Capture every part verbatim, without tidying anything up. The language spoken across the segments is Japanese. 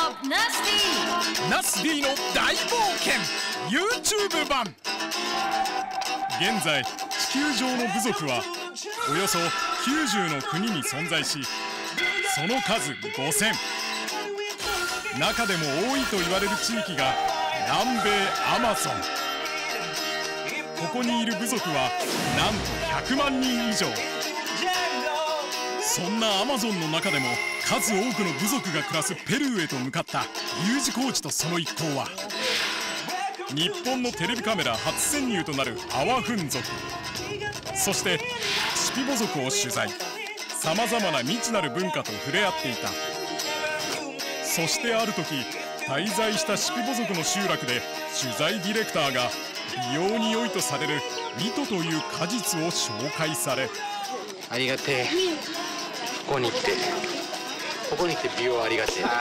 of ナス D ナス D の大冒険 YouTube 版。現在地球上の部族はおよそきゅうじゅうの国に存在し、その数ごせん。中でも多いと言われる地域が南米アマゾン。ここにいる部族はなんとひゃくまんにん以上。そんなアマゾンの中でも数多くの部族が暮らすペルーへと向かった U 字工事とその一行は、日本のテレビカメラ初潜入となるアワフン族、そしてシピボ族を取材。さまざまな未知なる文化と触れ合っていた。そしてある時、滞在したシピボ族の集落で取材ディレクターが美容に良いとされるミトという果実を紹介され、 ありがてえ。ここに来てここに来て美容ありがてえ。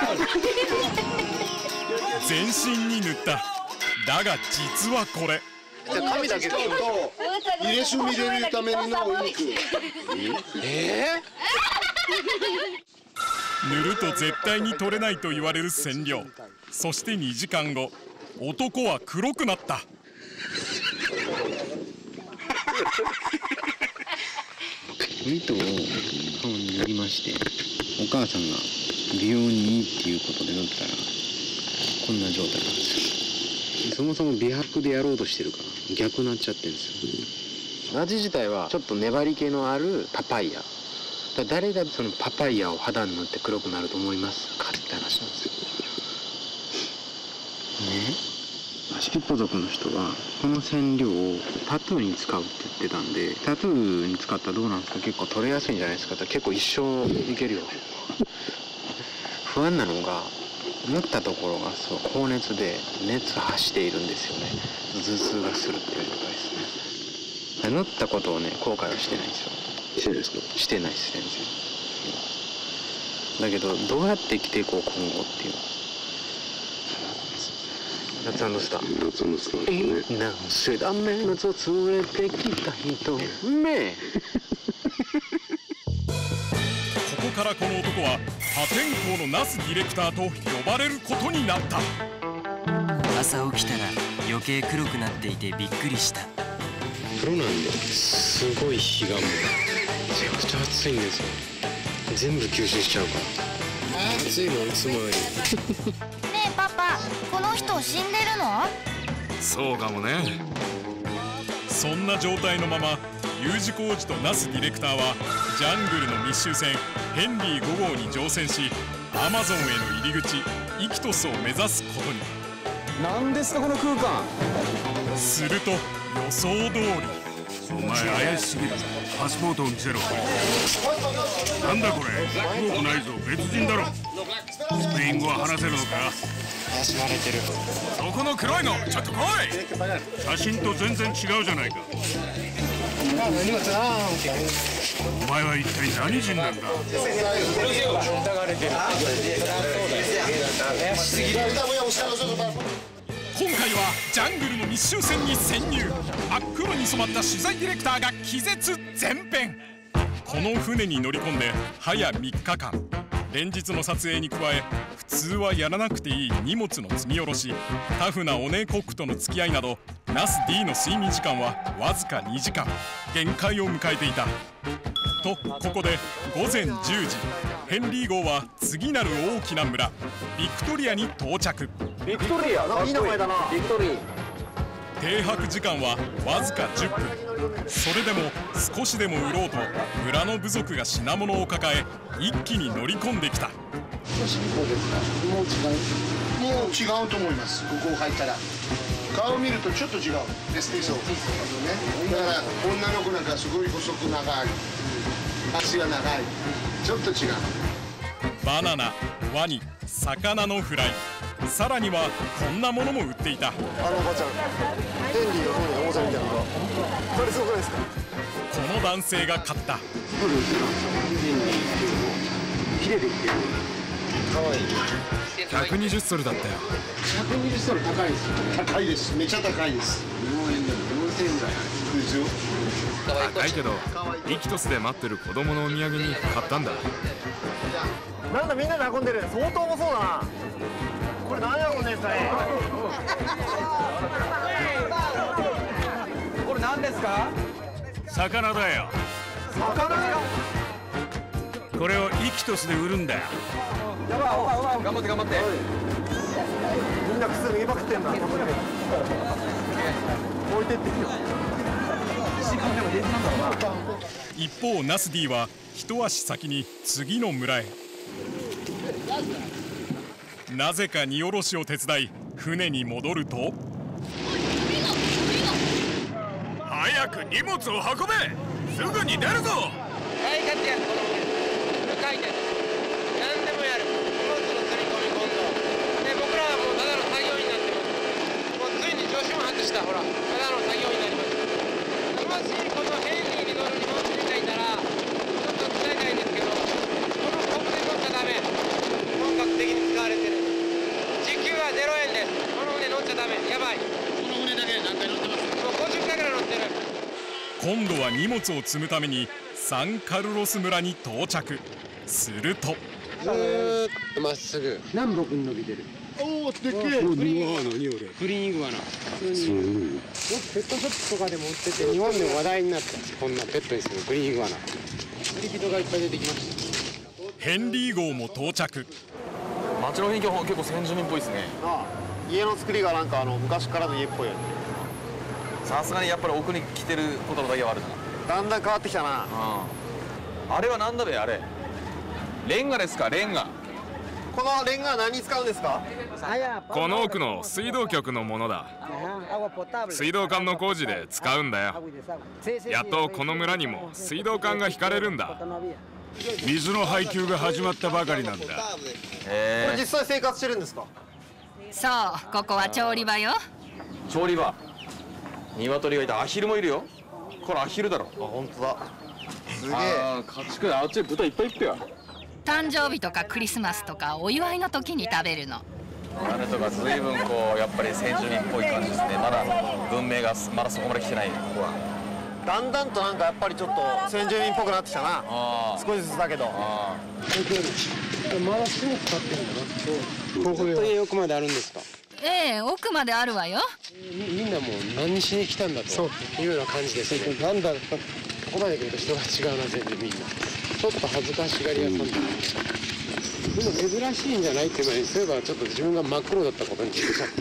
全身に塗った。だが実はこれ髪だけで入れ墨入れるためのお肉。 えー、塗ると絶対に取れないと言われる染料。そしてにじかんご、男は黒くなった。 ミトを顔に塗りまして、お母さんが美容にいいっていうことで塗ったらこんな状態なんですよ。そもそも美白でやろうとしてるから逆になっちゃってるんですよ。味自体はちょっと粘り気のあるパパイヤだ。誰がそのパパイヤを肌に塗って黒くなると思いますかって話なんですよね。シピッポ族の人はこの染料をタトゥーに使うって言ってたんで、タトゥーに使ったらどうなんですか、結構取れやすいんじゃないですかって。結構一生いけるよ。不安なのが塗ったところがそう高熱で熱発しているんですよね。頭痛がするっていう状態ですね。塗ったことをね後悔はしてないんですよ。してないですか？してないです全然。だけどどうやって生きていこう今後っていう。夏スター。夏のスター。何世代目夏を連れてきた人目。 ここからこの男は破天荒のナスディレクターと呼ばれることになった。 朝起きたら余計黒くなっていてびっくりした。 黒なんですごい日がもうめちゃくちゃ暑いんですよ。全部吸収しちゃうから。暑いもんいつもより。 ねえパパ、この人死んでるの？ そうかもね。そんな状態のまま U 字工事とナスディレクターはジャングルの密集船ヘンリーごごうに乗船し、アマゾンへの入り口イキトスを目指すことに。 何ですかこの空間。 すると予想通り。 お前怪しすぎる。パスポートを見せろ。なんだこれ、黒くないぞ、別人だろ。スペイン語は話せるのか？ 怪しまれてる。 そこの黒いのちょっと来い。写真と全然違うじゃないか。お前は一体何人なんだ？ 今回はジャングルの密集船に潜入。真っ黒に染まった取材ディレクターが気絶全編。この船に乗り込んで早みっかかん、連日の撮影に加え普通はやらなくていい荷物の積み下ろし、タフなオネコックとの付き合いなど、ナス D の睡眠時間はわずかにじかん。限界を迎えていた。とここでごぜんじゅうじ、ヘンリー号は次なる大きな村ビクトリアに到着。 ビクトリア、なんかいい名前だな。ビクトリー。 停泊時間はわずかじゅっぷん。それでも少しでも売ろうと村の部族が品物を抱え一気に乗り込んできた。 もう違う。もう違うと思います。ここ入ったら顔を見るとちょっと違う。エステそう。だから女の子なんかすごい細く長い、足が長い、ちょっと違う。 バナナ、ワニ、魚のフライ、さらにはこんなものも売っていた。 あのおばちゃん、ヘンリーの方におもちゃみたいなのが、これすごくないですか？ この男性が買った。 綺麗できてる。可愛い。 ひゃくにじゅっソルだったよ。 ひゃくにじゅっソル高いですよ。 高いです。めっちゃ高いです。 日本円でもよんせんえんぐらいですよ。 高いけどイキトスで待ってる子供のお土産に買ったんだ。 なんだみんなで運んでる。相当重そうだな。これ何やこんねんかい。 これ何ですか？ 魚だよ。 魚？ これをイキトスで売るんだよ。 やばい、頑張って頑張って。 みんな靴脱ぎまくってんだ。置いてってるよ。 一方ナスディは一足先に次の村へ。なぜか荷下ろしを手伝い船に戻ると、 早く荷物を運べ。すぐに出るぞ。 大活躍。この無回転何でもやる。荷物の積み込み今度で、僕らはもうただの作業員になってます。もうついに助手も外した。ほら、ただの作業員になります。もしこのヘンリーに乗る日本人がいたらちょっと伝えたいんですけど、このコブで乗っちゃダメ。本格的に使われてる。時給はゼロえんです。この船乗っちゃダメ。やばい。この船だけで何回乗ってます？もうごじゅっかいぐらい乗ってる。 今度は荷物を積むためにサンカルロス村に到着。するとずーっとまっすぐ南北に伸びてる。 おお、でっけえ。 グリーンイグアナ。 ペットショップとかでも売ってて日本でも話題になった。こんなペットにするグリーンイグアナ。釣り人がいっぱい出てきました。 ヘンリー号も到着。 街の雰囲気は結構先住民っぽいですね。 ああ、家の作りがなんかあの昔からの家っぽいよね。 さすがにやっぱり奥に来てることだけはあるな。 だんだん変わってきたな。 あれはなんだべあれ。レンガですか？レンガ。 このレンガは何に使うんですか？ この奥の水道局のものだ。水道管の工事で使うんだよ。やっとこの村にも水道管が引かれるんだ。 水の配給が始まったばかりなんだ。 これ実際生活してるんですか？ そう、ここは調理場よ。 調理場。鶏がいた。アヒルもいるよ。これアヒルだろ。 あ、本当だ。すげえ。 ああ、家畜であっち豚いっぱいいっぺよ。 誕生日とかクリスマスとかお祝いの時に食べるの。 あれとか随分こうやっぱり先住民っぽい感じですね。まだ文明がまだそこまで来てないここは。 だんだんとなんかやっぱりちょっと先住民っぽくなってきたな。少しずつだけど。 まだすぐ使ってるんだな。ここで奥まであるんですか？ ええ、奥まであるわよ。 みんなもう何しに来たんだというような感じですね。なんだ、ここまで来ると人が違うな、全然みんな。ちょっと恥ずかしがり屋さんだな。でも珍しいんじゃないっていうのに、そういえばちょっと自分が真っ黒だったことに気づいちゃった。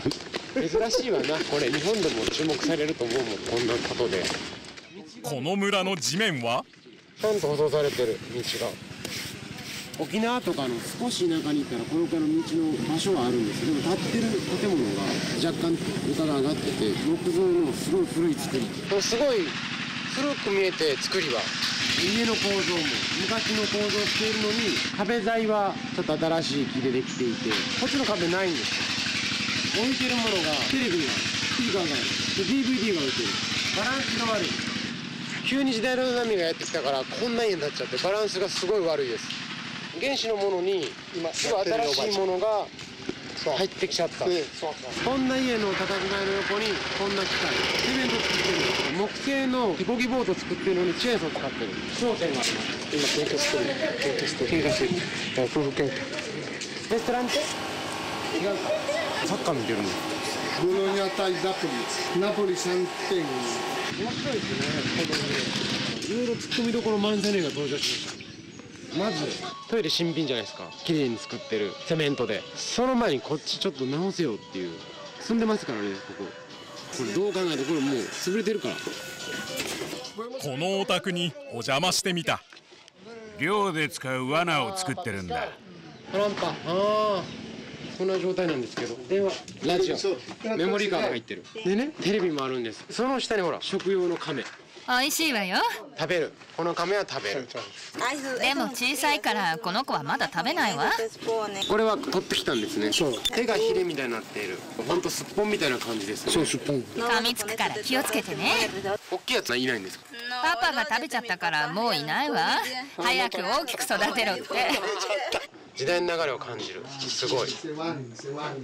珍しいわな、これ。日本でも注目されると思うもん、こんなことで。 この村の地面はちゃんと舗装されてる、道が。 沖縄とかの少し田舎に行ったらこのから道の場所はあるんですけど、でも建ってる建物が若干床が上がってて木造のすごい古い作り。 これすごい古く見えて作りは家の構造も昔の構造しているのに、壁材はちょっと新しい木でできていて、こっちの壁ないんですよ。置いてるものがテレビがスピーカーがある、で ディーブイディー が置いてる。バランスが悪い。 急に時代の波がやってきたからこんな家になっちゃってバランスがすごい悪いです。原始のものに今すごい新しいものが入ってきちゃった。こんな家の佇まいの横にこんな機械セメント作ってる。木製の手こぎボート作ってるのにチェーンソー使ってる。商店があります。 今喧嘩してる喧嘩してる喧嘩してる夫婦喧嘩。レストランって違うか。 サッカー見てるの。 ボローニャ対ナポリ、ナポリさんてん。 面白いですね。いろいろ突っ込みどころ満載の絵が登場しました。まずトイレ新品じゃないですか。綺麗に作ってるセメントで。その前にこっちちょっと直せよっていう。住んでますからね、ここ。これどう考えてこれもう潰れてるから。 このお宅にお邪魔してみた。 漁で使う罠を作ってるんだ。 トランパ。ああ、こんな状態なんですけど、電話、ラジオ、メモリーカーが入ってる。でね、テレビもあるんです。その下にほら食用の亀。 美味しいわよ。 食べる。この亀は食べる。 でも小さいからこの子はまだ食べないわ。 これは取ってきたんですね。手がヒレみたいになっている。ほんとすっぽんみたいな感じですね。 そう、すっぽん。 噛みつくから気をつけてね。 大きいやつはいないんですか？ パパが食べちゃったからもういないわ。早く大きく育てろって。 時代の流れを感じる。すごい。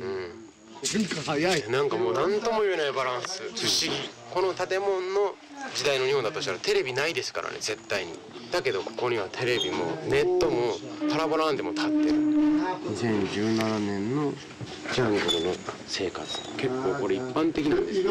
うん。早い。なんかもう何とも言えないバランス。不思議。この建物の時代の日本だとしたらテレビないですからね、絶対に。だけどここにはテレビもネットもパラボラアンテナも立ってる。にせんじゅうななねんのジャングルの生活、結構これ一般的なんですね。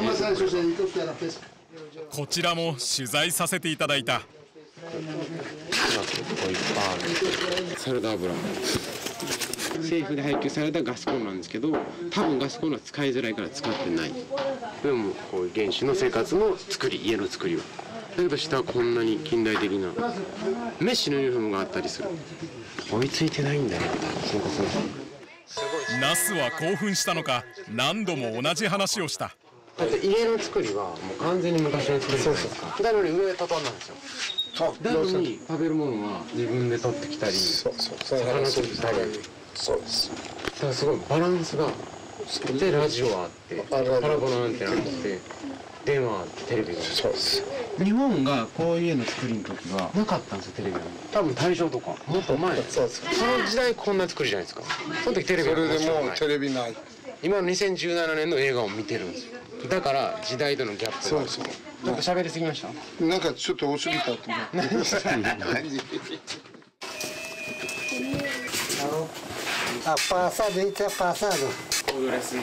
こちらも取材させていただいた。 結構いっぱいある。サラダ油政府で配給されたガスコンロなんですけど、多分ガスコンロは使いづらいから使ってない。でもこういう原始の生活の作り、家の作りはだけど下はこんなに近代的なメッシュのユニフォームがあったりする。追いついてないんだよね、生活の。 ナスは興奮したのか何度も同じ話をした。 だって家の作りはもう完全に昔の作りじゃないですか。なのに上畳んだんですよ。なのに食べるものは自分で取ってきたり、魚取ってきたり。そうです。だからすごいバランスが。でラジオあって、パラボラアンテナあって、電話あって、テレビが。そうです。日本がこういう家の作りの時はなかったんですよ、テレビが。多分大正とかもっと前。そうです。その時代こんな作りじゃないですか。その時テレビが。それでもうテレビない。今のにせんじゅうななねんの映画を見てるんですよ。だから時代とのギャップがある。そうそう。なんか喋りすぎました。 なんかちょっと多すぎたと思う。 あ、パーサード、いつはパーサード。 お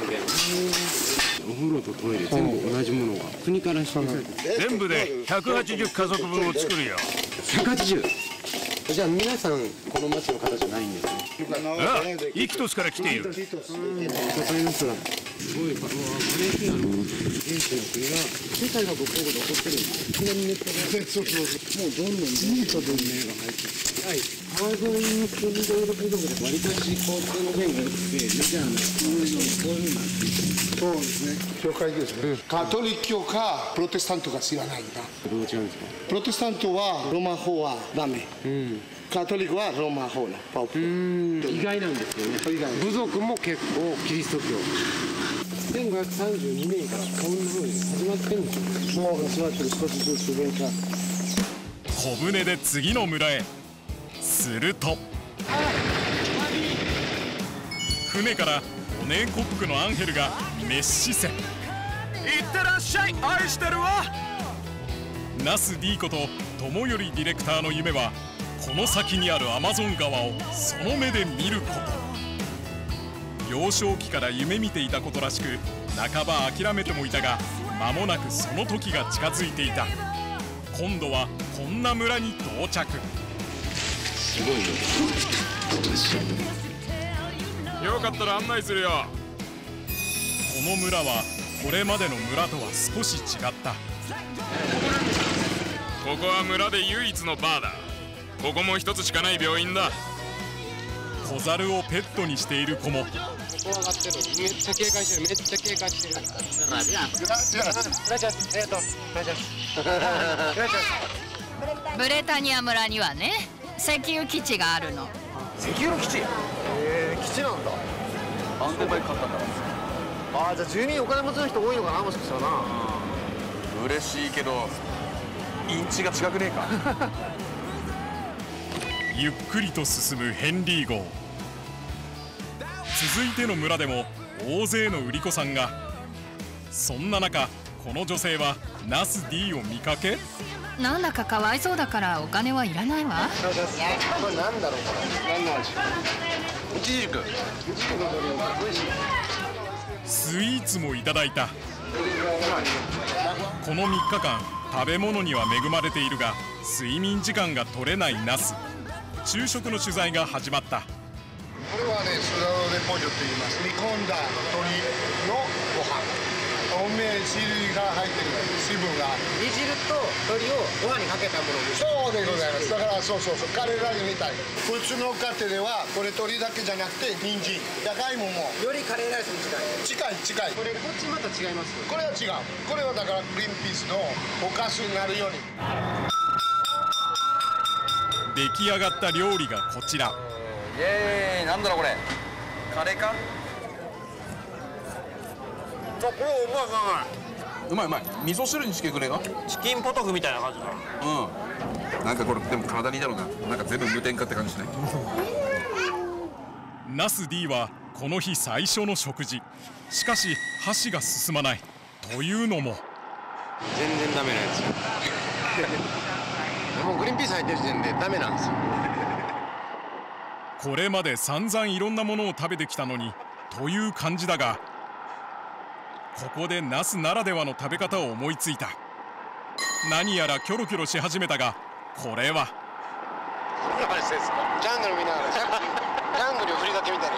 風呂とトイレ全部同じものが国から指定されて全部でひゃくはちじゅうかぞくぶんを作るよ。 ひゃくはちじゅう。じゃあ皆さんこの町の方じゃないんですね。 ああ、イキトスから来ている。 わかりますわ。すごいバレエピアノの原始の国が世界がごこうごで起こってるんですよ。いきなりネットがそうそうそう。もうどんどんどんどん文明が入ってる。はい。ハードに住んでいる部族で割りかし交通の便が良くてメジャーなこういうふうになっている。 そうですね。教会ですね。カトリック教かプロテスタントか知らないんだ。 どう違うんですか。 プロテスタントはローマ法はダメ。うん。カトリックはローマ法のパオプ。 意外なんですよね。部族も結構キリスト教。せんごひゃくさんじゅうにねんからこんな風に始まってるんですよ。 もう始まってる。少しずつ上から。 小舟で次の村へ。すると船からオネーコックのアンヘルが熱視線。いってらっしゃい、愛してるわ。ナス D こと友頼ディレクターの夢はこの先にあるアマゾン川をその目で見ること。幼少期から夢見ていたことらしく半ば諦めてもいたが、間もなくその時が近づいていた。今度はこんな村に到着。 すごいよ。よかったら案内するよ。この村はこれまでの村とは少し違った。 ここは村で唯一のバーだ。ここも一つしかない病院だ。 小猿をペットにしている子も。 怖がってる。めっちゃ警戒してる。めっちゃ警戒してる。 ブレタニア村にはね、石油基地があるの。 石油の基地。へえ、基地なんだ。 安全バイク買ったんだ。 ああ、じゃあ住民お金持ちの人多いのかな、もしかしたらな。 嬉しいけどインチが違くねえか。 ゆっくりと進むヘンリー号。続いての村でも大勢の売り子さんが。そんな中この女性はナス D を見かけ、 なんだかかわいそうだからお金はいらないわ。 これなんだろう。何の味。 イチジク。 スイーツもいただいた。このみっかかん食べ物には恵まれているが睡眠時間が取れないナス。昼食の取材が始まった。 これはね、スラロデポジョと言います。煮込んだ鶏のご飯。おめえ汁が入ってる水分が。 煮汁と鶏をご飯にかけたものです。 そうでございます。だからそうそうそう、彼らみたい。普通の家庭ではこれ鶏だけじゃなくて人参、じゃがいもも。 よりカレーライスに近い。近い近い。 これこっちまた違います。 これは違う。これはだからグリーンピースのおかずになるように。 出来上がった料理がこちら。 イエーイ、なんだろうこれ。カレーか。 これうまいうまいうまいうまい。味噌汁にしてくれが。 チキンポトフみたいな感じだ。 うん。なんかこれでも体にいいだろうな。なんか全部無添加って感じしない。 ナス D はこの日最初の食事。しかし箸が進まない。というのも全然ダメなやつもうグリーンピース入ってる時点でダメなんですよ。 これまで散々いろんなものを食べてきたのにという感じだが、ここでナスならではの食べ方を思いついた。何やらキョロキョロし始めたが、これはジャングル見ながらジャングルを振りかけみたいな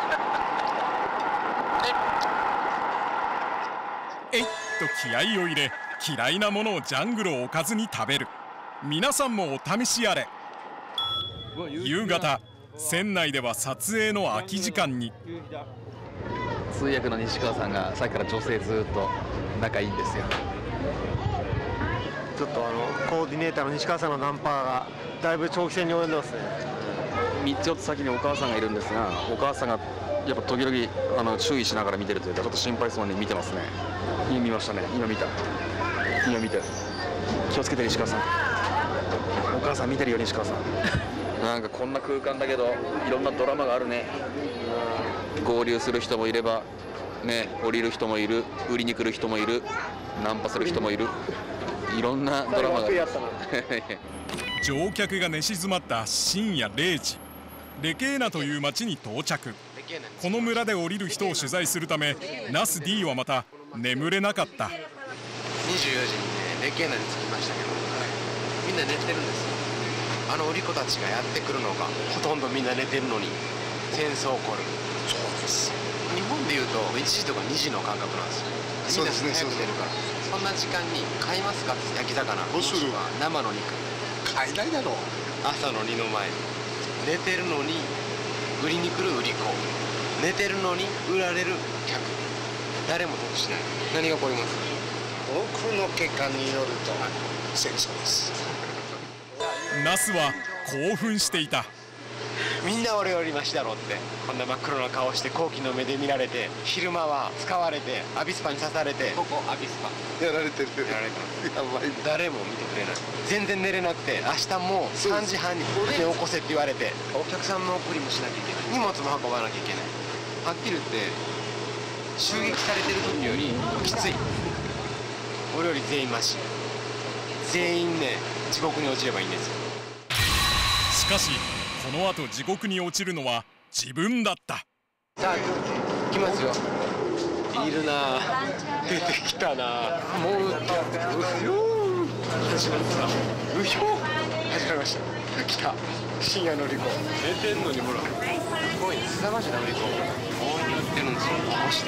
えいっと気合を入れ、嫌いなものをジャングルを置かずに食べる。皆さんもお試しあれ。夕方、船内では撮影の空き時間に。 通訳の西川さんがさっきから女性ずっと仲いいんですよ。 ちょっとあのコーディネーターの西川さんのナンパがだいぶ長期戦に及んでますね。 みっつよっつ先にお母さんがいるんですが、お母さんがやっぱ時々あの注意しながら見てるというか、ちょっと心配そうに見てますね。今見ましたね。今見た今見て、気をつけて西川さん。お母さん見てるよ西川さん。なんかこんな空間だけどいろんなドラマがあるね。合流する人もいればね、降りる人もいる、売りに来る人もいる、ナンパする人もいる、いろんなドラマがある。 乗客が寝静まった深夜れいじ、レケーナという町に到着。この村で降りる人を取材するため、ナス D はまた眠れなかった。 にじゅうよじにね、レケーナに着きましたけど、みんな寝てるんですよ。あの売り子たちがやってくるのがほとんどみんな寝てるのに戦争起こる。そうです。日本でいうといちじとかにじの感覚なんですよ。みんな早く寝るから、そんな時間に買いますかって焼き魚、もしくは生の肉。買えないだろう。朝の二の前に寝てるのに売りに来る売り子、寝てるのに売られる客、誰も得しない。何が起こりますか？僕の結果によると戦争です。 ナスは興奮していた。 みんな俺よりマシだろうって、こんな真っ黒な顔して好奇の目で見られて、昼間は使われてアビスパに刺されて、ここアビスパやられてるやられてる。やばい。誰も見てくれない。全然寝れなくて、明日もさんじはんに起こせって言われて、お客さんの送りもしなきゃいけない、荷物も運ばなきゃいけない。はっきり言って襲撃されてる時よりきつい。俺より全員マシ。全員ね、地獄に落ちればいいんですよ。 しかしこの後地獄に落ちるのは自分だった。 さあ行きますよ。いるな、出てきたな。もううひょー始まった。うひょー始まりました。来た深夜のリコ。寝てんのにほらすごいすさまじなリコ。こう言ってるんですよ。こうして。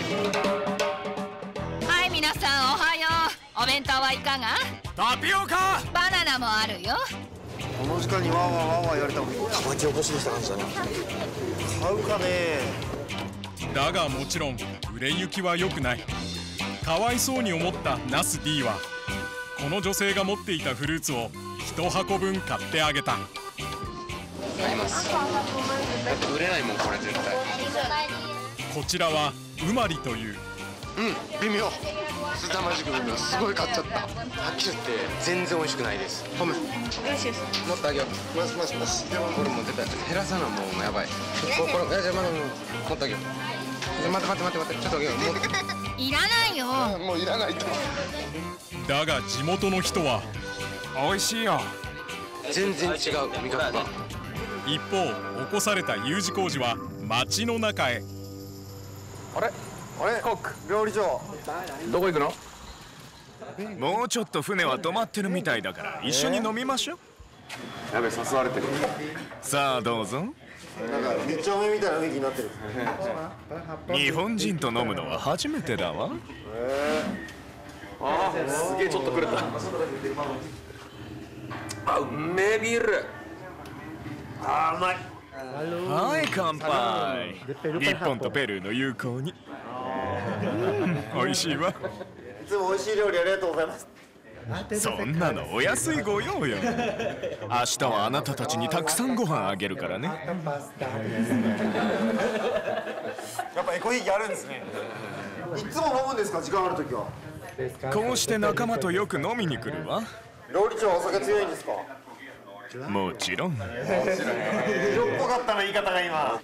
はい、皆さんおはよう。お弁当はいかが？ タピオカ、 バナナもあるよ。 この時間にワーワーワーワー言われたら町おこしでした感じだな。買うかね。 だがもちろん売れ行きは良くない。かわいそうに思ったナス D はこの女性が持っていたフルーツを一箱分買ってあげた。 あります。だって売れないもんこれ絶対。 こちらはうまりという。 うん、微妙。すさまじく微妙。すごい買っちゃった。はっきり言って全然美味しくないです。ごめん。もっとあげよう。ますますます。これもう絶対減らさな、もうやばい。これこれ、じゃあまだもっとあげよう。待って待って待って待って、ちょっとあげよう。 いらないよ。 もういらないと。 だが地元の人は美味しいよ。 全然違う味覚が。 一方起こされた U 字工事は町の中へ。 あれあれコック料理長どこ行くの？ もうちょっと船は止まってるみたいだから一緒に飲みましょう。 やべ、誘われてる。 さあどうぞ。 なんか二丁目みたいな雰囲気になってる。 日本人と飲むのは初めてだわ。 ああ、すげえちょっとくれた。あ、うめえビール。 あーうまい。 はい乾杯。日本とペルーの友好に。うん、美味しいわ。 いつも美味しい料理ありがとうございます。 そんなのお安いご用よ。明日はあなたたちにたくさんご飯あげるからね。 やっぱエコひいきあるんですね。いつも飲むんですか、時間あるときは。 こうして仲間とよく飲みに来るわ。 料理長はお酒強いんですか？ もちろん。 色っぽかったな言い方が今。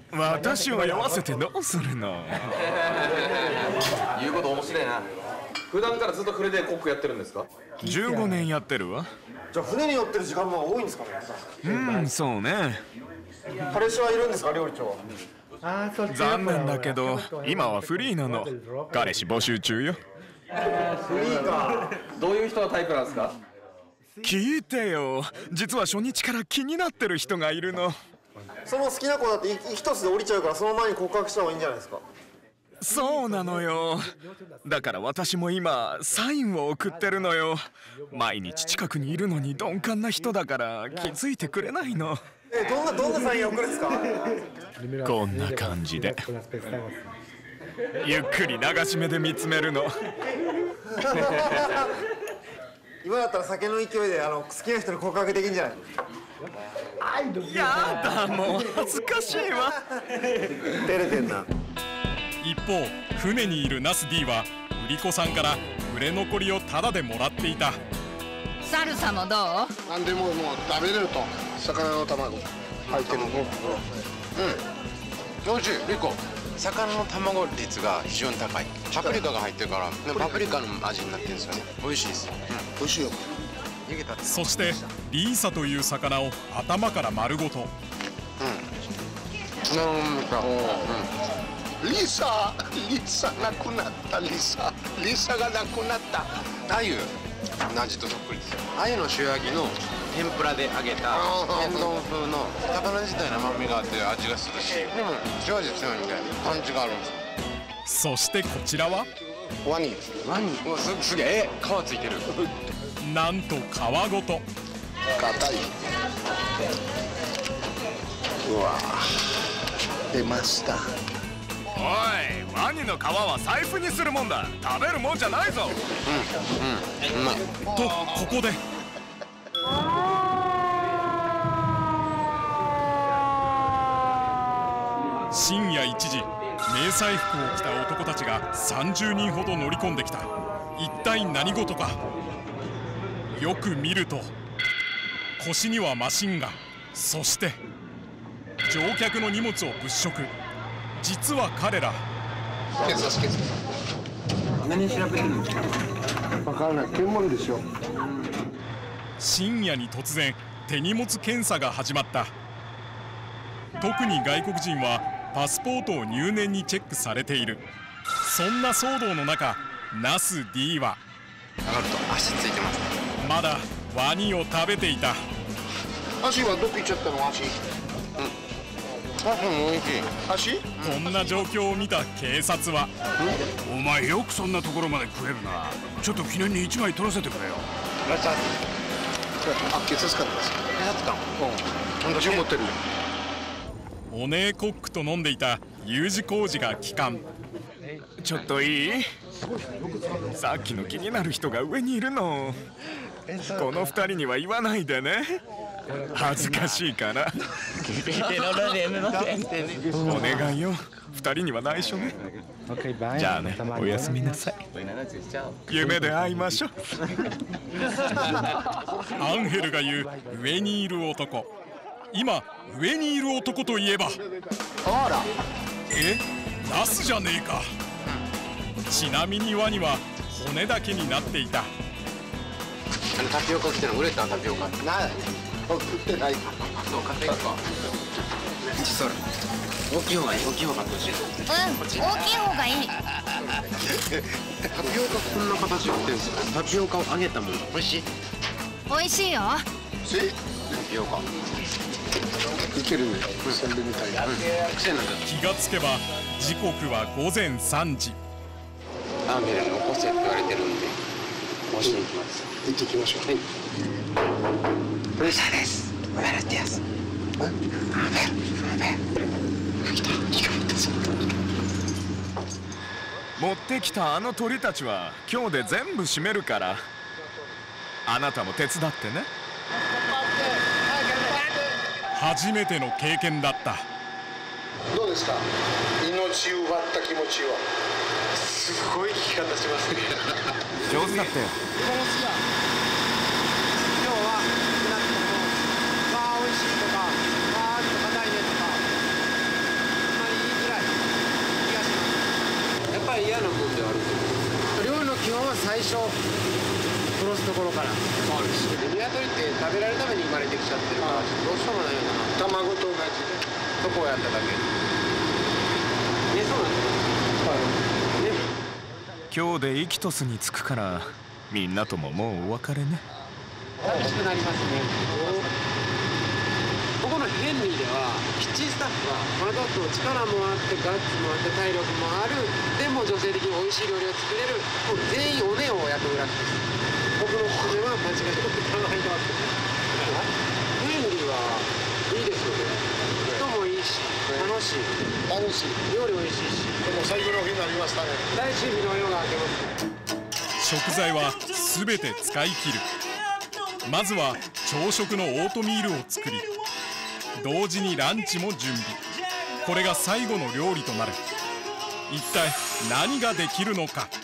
私を酔わせてどうするの。 言うこと面白いな。 普段からずっと船でコックやってるんですか？ じゅうごねんやってるわ。 じゃあ船に乗ってる時間も多いんですかね。 うん、そうね。 彼氏はいるんですか、料理長は。 残念だけど今はフリーなの。彼氏募集中よ。 フリーか。 どういう人がタイプなんですか？ 聞いてよ、実は初日から気になってる人がいるの。 その好きな子だって一つで降りちゃうから、その前に告白した方がいいんじゃないですか。 そうなのよ。だから私も今サインを送ってるのよ。毎日近くにいるのに鈍感な人だから気づいてくれないの。 え、どんなどんなサインを送るんですか？ こんな感じでゆっくり流し目で見つめるの。 今だったら酒の勢いであの好きな人に告白できんじゃない？ やだ、もう恥ずかしいわ。 照れてんな。 一方、船にいるナス D は売り子さんから売れ残りをタダでもらっていた。 サルサもどう？ 何でももう食べれると。魚の卵入ってるの。うん、 おいしい。リコ、魚の卵率が非常に高い。パプリカが入ってるからパプリカの味になってるんですよね。美味しいです。うん、 美味しいよ。 そしてリーサという魚を頭から丸ごと。うん、 リサ、リサなくなった。リサ、リサがなくなった。 鮎の味とそっくりですよ。鮎の塩焼きの天ぷらで揚げた天丼風の魚自体の甘みがあって味がするし、でも塩味強いんでパンチがあるんです。 そしてこちらはワニ。ワニ、うわ、すすげえ、皮ついてる。 なんと皮ごと。 硬い。うわ、出ました。 おい、ワニの皮は財布にするもんだ。食べるもんじゃないぞ。 うん、うん、うまい。 とここで深夜いちじ、迷彩服を着た男たちがさんじゅうにんほど乗り込んできた。一体何事か。よく見ると腰にはマシンガン、そして乗客の荷物を物色。実は彼ら警察、警察。 何調べてるんですか？ わからない。検問ですよ。 深夜に突然手荷物検査が始まった。特に外国人はパスポートを入念にチェックされている。そんな騒動の中、ナス D はなんと足ついてます。 まだワニを食べていた。 足はどこ行っちゃったの？足。 あ、うん、美味しい。 足？こんな状況を見た警察は、 お前よくそんなところまで食えるな。ちょっと記念に一枚取らせてくれよ。 あ、警察官です。 警察官。うん。 銃持ってる。 オネーコックと飲んでいた U 字工事が帰還。 ちょっといい？さっきの気になる人が上にいるの。この二人には言わないでね。恥ずかしいから。お願いよ、二人には内緒ね。じゃあね、おやすみなさい。夢で会いましょう。 アンヘルが言う上にいる男。今上にいる男といえば、 あら、 え、ナスじゃねえか。ちなみにワニは骨だけになっていた。 あのタピオカっての売れたタピオカ。 ない。送ってない。 そう、買っていくか。それ。大きい方がいい。大きい方が欲しい。 うん、大きい方がいい。 タピオカこんな形を売ってるんですか？タピオカを揚げたもの。美味しい。 美味しいよ。 せ、 タピオカ。 いけるね。せんべいみたいな。 癖になっちゃっ気がつけば時刻はごぜんさんじ。 た。アンヘルの個性って言われてるんで、押しに行きます。 行ってきましょう。 はい。ブーサです。ブエノスディアス。アンヘル、アンヘル。来た。来た。 持ってきたあの鳥たちは今日で全部閉めるから、あなたも手伝ってね。 初めての経験だった。 どうですか？命奪った気持ちは。 すごい聞き方しますね。 上手だったよ。 今日は少なくともまあ美味しいとかまあちょっと硬いねとかあんまり言いづらい気がします。やっぱり嫌なもんではあると思う。料理の基本は最初殺すところから。そうです。鶏って食べられるために生まれてきちゃってるから、どうしようもないよな。 卵と同じでそこをやっただけ。ね、そうなんです。 今日でイキトスに着くからみんなとももうお別れね。 楽しくなりますね。ここのヘンリーではキッチンスタッフはわざと力もあってガッツもあって体力もある、でも女性的に美味しい料理を作れる、もう全員おねを雇うらしいです。僕のおすすめは間違いなく考えてます。ヘンリーはいいですよね。人もいいし楽しい楽しい、 料理美味しいし。 でも最後の日になりましたね。 大神秘の夜が明けます。 食材はすべて使い切る。まずは朝食のオートミールを作り、同時にランチも準備。これが最後の料理となる。一体何ができるのか。